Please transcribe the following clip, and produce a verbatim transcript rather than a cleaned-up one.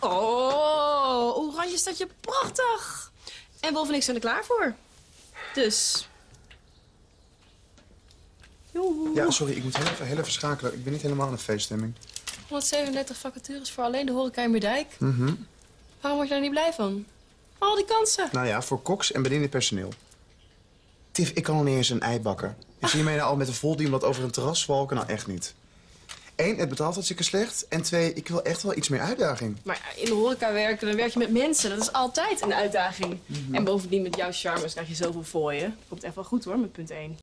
Oh, oranje staat je prachtig. En Wolf en ik zijn er klaar voor. Dus... Joehoe. Ja, sorry, ik moet heel even, heel even schakelen. Ik ben niet helemaal in de feeststemming. honderdzevenendertig vacatures voor alleen de horeca in Meerdijk. Mm-hmm. Waarom word je daar niet blij van? Al die kansen. Nou ja, voor koks en bediende personeel. Tiff, ik kan nog niet eens een ei bakken. En zie je mij nou al met een voldien wat over een terras zwalken? Nou, echt niet. Eén, het betaalt hartstikke slecht. En twee, ik wil echt wel iets meer uitdaging. Maar in de horeca werken, dan werk je met mensen. Dat is altijd een uitdaging. Mm-hmm. En bovendien met jouw charmes krijg je zoveel voor je. Komt echt wel goed hoor, met punt één.